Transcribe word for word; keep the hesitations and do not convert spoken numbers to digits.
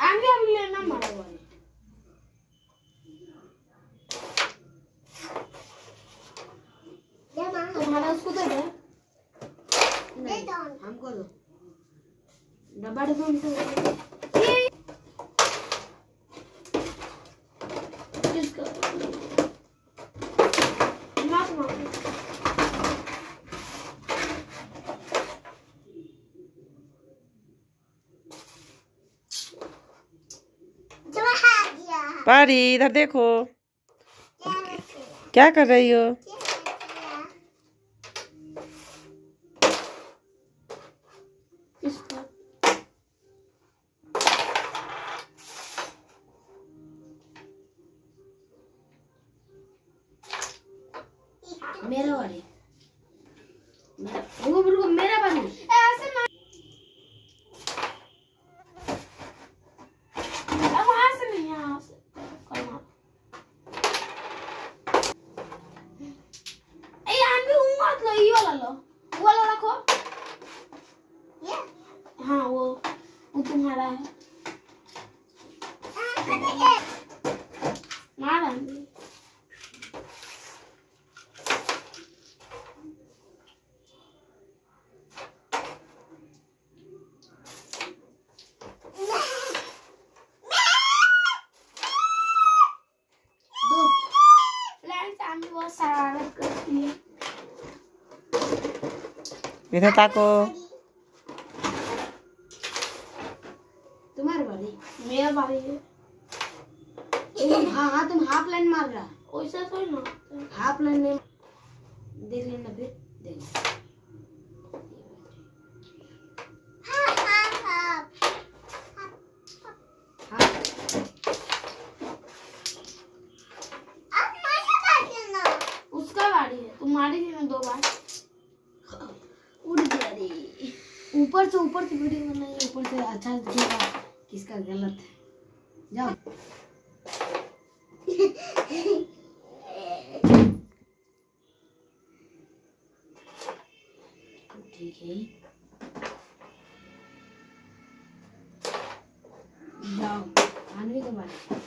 जानवी अभी लेना मारा हुआ है। तुम्हारा उसको दे दे। नहीं हमको दो। डब्बा दो हमको। किसका? मार मार। पारी इधर देखो, क्या कर रही हो? मेरा वाली रुको रुको मेरा वाली ऐसे ना अब वहां से नहीं यहाँ से ए यहाँ भी हूँ मत लो ये वाला लो वो वाला रखो ये हाँ वो वो तुम्हारा है मारा बहुत शरारत करती है। इधर ताको। तुम्हारी बारी मेरा बारी है। तुम हाँ हाँ तुम हाफ लाइन मार रहा वैसा थोड़ी ना हाफ लाइन में देख लेना फिर देख तुम मारी थी ना दो बार उड़ गया रे ऊपर से ऊपर से वीडियो बनाई ऊपर से अच्छा दिखेगा किसका गलत है जाओ ठीक है जाओ आनवी के बारे